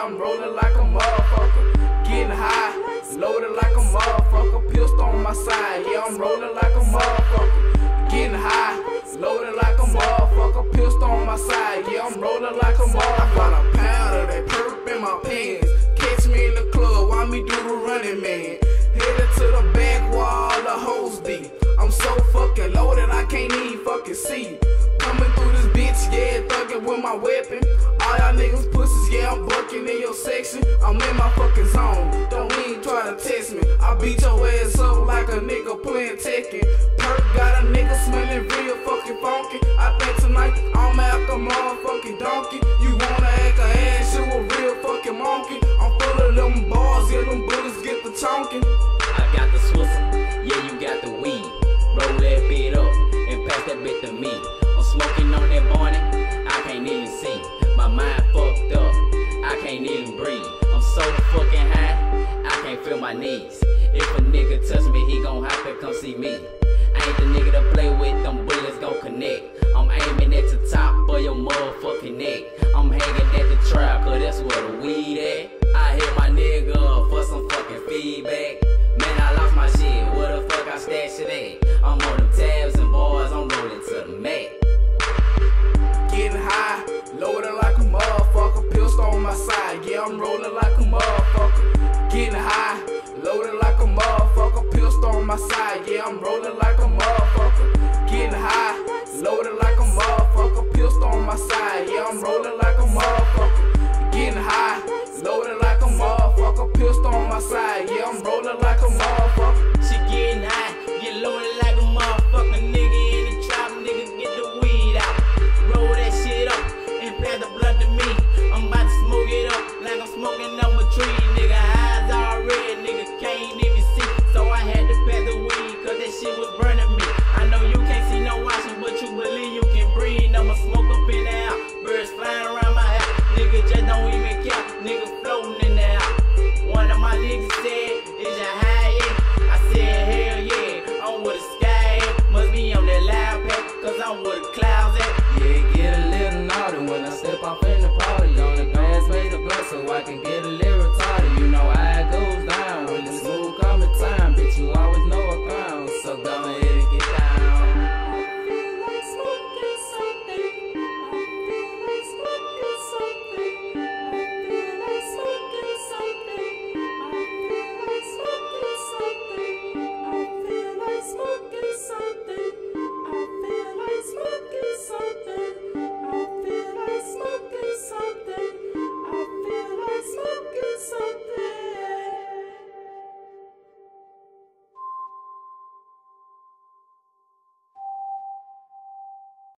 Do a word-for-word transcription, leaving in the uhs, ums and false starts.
I'm rolling like a motherfucker. Getting high, loaded like a motherfucker. Pistol on my side, yeah, I'm rolling like a motherfucker. Getting high, loaded like a motherfucker. Pistol on my side, yeah, I'm rolling like a motherfucker. I got a pound of that perp in my pants. Catch me in the club, while me do the running man. Headed to the back where all the hoes deep. I'm so fucking loaded, I can't even fucking see. Coming through this bitch, yeah, thuggin' with my weapon. All y'all niggas pussies, yeah, I'm bucking in your section. I'm in my fucking zone, don't even try to test me. I beat your ass up like a nigga playing Tekken. Perk got a nigga smelling real fucking funky. I think tonight I'm after motherfucking donkey. You wanna act a ass, you a real fucking monkey. I'm full of them bars, yeah, them bullets get the chonking. I got the Swisser, yeah, you got the weed. Roll that bit up and pass that bit to me. I'm smoking on that morning, I can't even see. My mind fucked up, I can't even breathe. I'm so fucking high, I can't feel my knees. If a nigga touch me, he gon' have to come see me. I ain't the nigga to play with, them bullets gon' connect. I'm aiming at the top of your motherfucking neck. I'm hanging at the trap, cause that's where the weed at. I hit my nigga up for some fucking feedback. Man, I lost my shit, where the fuck I stashed it at? I'm on them tabs and bars, I'm rolling to the mat. Getting high, loaded like a motherfucker. Pistol on my side, yeah, I'm rolling like a motherfucker. Getting high, loaded like a motherfucker. Pistol on my side, yeah, I'm rolling like a motherfucker. Getting high, loaded like a motherfucker. Pistol on my side, yeah, I'm rolling like a motherfucker. Getting high, loaded like a motherfucker. Pistol on my side, yeah, I'm rolling like a motherfucker. She getting high, get loaded like a motherfucker. Nigga in the trap, nigga get the weed out. Roll that shit up and pass the blood to me. I'm about to smoke it up like I'm smoking up a tree. Nigga eyes all red, nigga can't even see. So I had to pass the weed cause that shit was burning me. I know you can't see no washing, but you believe you can breathe. I'ma smoke up in the air, birds flying around my house. Nigga just don't even care, nigga floating in the air. One of my niggas said, is you high yet? I said, hell yeah, I'm where the sky at. Must be on that loud pack, cause I'm where the clouds at. Yeah, it get a little naughty when I step off in the